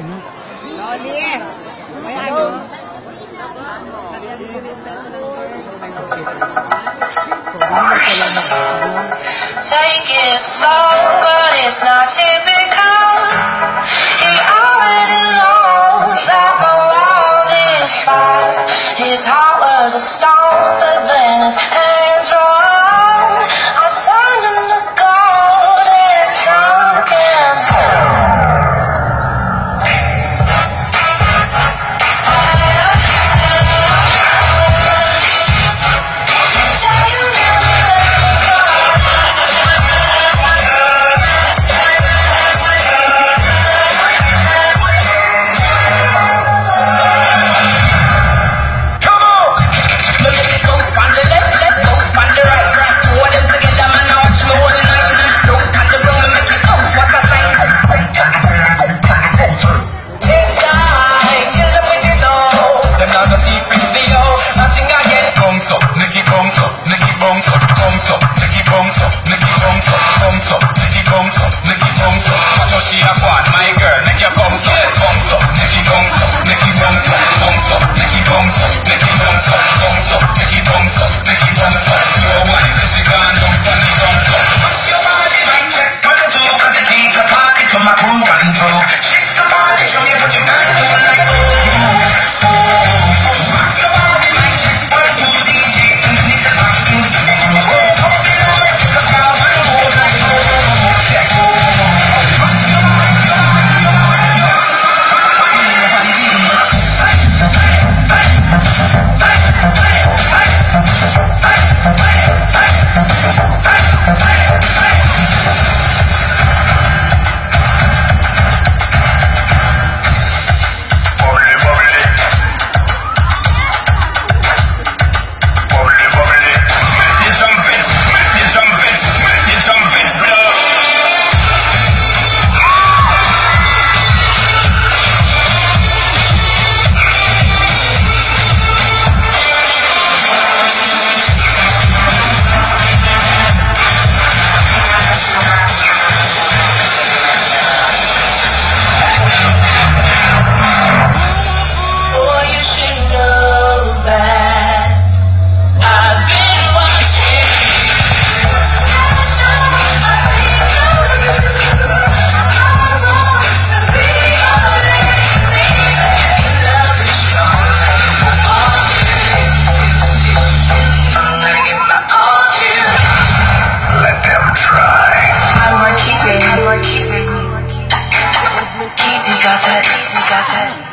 ano? Loli! May ano? Take it slow, but it's not typical. He already knows that my love is fire. His heart was a stone, but then his hands were warm. I turned him to gold and drunk and she a quad, my girl, make your bounce up, bounce up, make it bounce up, make it bounce up, bounce up, make it bounce up, make it bounce up, bounce up, make it bounce up, make it bounce up. Slow wine, then she gone down, and it bounce up. Your body might check, but the two, 'cause it takes a party to my crew and through. Shit's the party, show me what you can do, like ooh, ooh. Your body might check, but the two DJs can sneak the back to the crew. Hope you know it's the crowd and go like ooh, check. Easy got that.